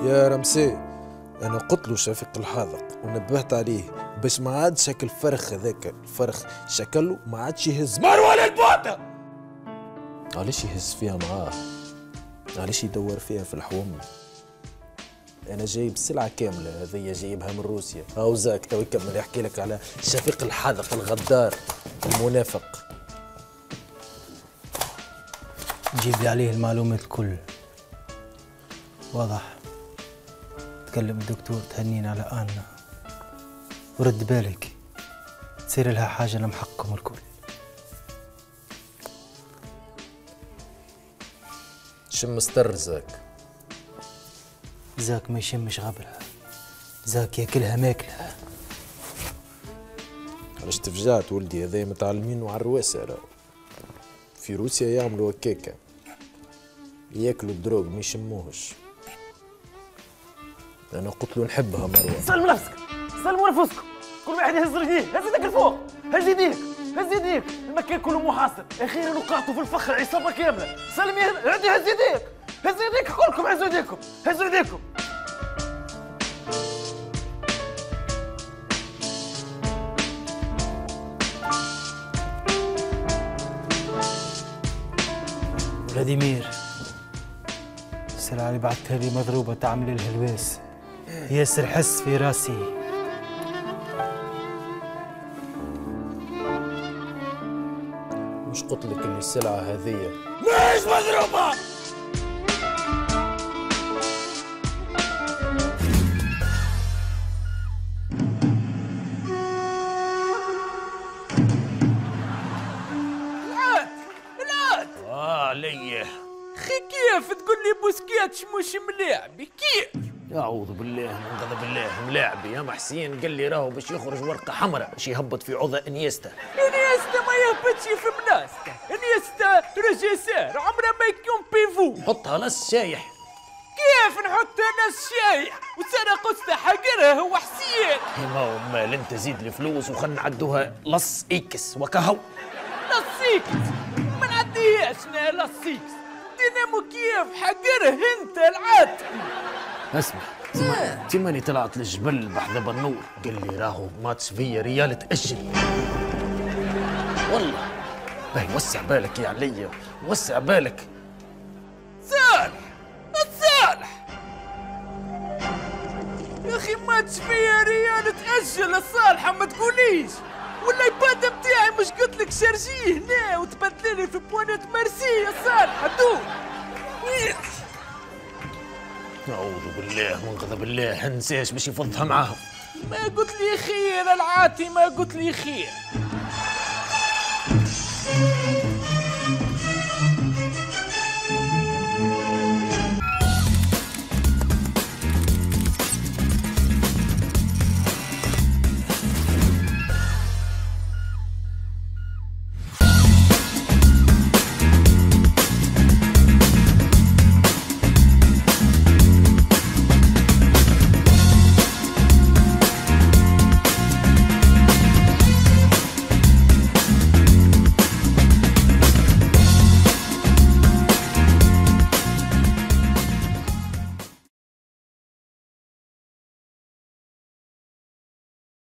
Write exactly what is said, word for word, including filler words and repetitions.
يا رمسي، انا قلت له شفيق الحاذق ونبهت عليه باش ما عادش هاك الفرخ هذاك، الفرخ شكله ما عادش يهز مروه للبوطه. علاش يهز فيها معاه؟ علاش يدور فيها في الحوم؟ انا جايب سلعه كامله، هذيا جايبها من روسيا. هاو زاك تو يكمل يحكي لك على شفيق الحاذق الغدار المنافق. جيب لي عليه المعلومات الكل. واضح. تكلم الدكتور تهنين على آنا، ورد بالك تصير لها حاجة لمحقكم الكل. شم ستر زاك. زاك ما يشمش غبرها، زاك ياكلها ماكلها. علاش تفجعت ولدي؟ هذا متعلمين على الرواسة راهو. في روسيا يعملوا هكاكا، ياكلوا الدروغ ما يشموهش. انا قلت له نحبها مروه. سلموا نفسك، سلموا نفسكم، كل واحد يهز رجليه، هز يدك الفوق، هز يديك، هز يديك، المكان كله محاصر، اخيرا وقعتوا في الفخر عصابه كامله، سلم يهز، عدي هز يديك، هز يديك كلكم، هزوا يديكم، هزوا يديكم. فلاديمير، السلعة اللي بعتها لي مضروبة تعمل الهلواس، ياسر حس في راسي. مش قلت لك اللي السلعة هذية مش مضروبة؟ العاد العاد اه ليه خي، كيف تقول لي بوسكيتش مش ملاعبي؟ كيف؟ أعوذ بالله من غضب الله، ملاعبي يا محسين قال لي راهو باش يخرج ورقة حمراء باش يهبط في عوضة انيستا. انيستا ما يهبطش في مناستا، انيستا رجيسار عمره ما يكون بيفو. حطها لص شايح. كيف نحط ناس شايح وسرق قصة حقرها هو حسين؟ ما هو مال انت زيد الفلوس وخلنا نعدوها لص ايكس وكهو. لص ايكس ما نعديهاش لص ايكس، دينامو كيف حقره انت العاد. اسمع تيماني طلعت للجبل بحذا النور قال لي راهو ماتش فيا ريال تأجل. والله باهي وسع بالك يا عليا، وسع بالك. صالح صالح يا اخي ماتش فيا ريال تأجل الصالحة ما تقوليش، والايباد بتاعي مش قلت لك شارجيه هنا وتبدل لي في بوانات ميرسي يا صالحة دول. أعوذ بالله من غضب الله، هنساش باش يفضها معاهم. ما قلت لي خير العاتي، ما قلت لي خير.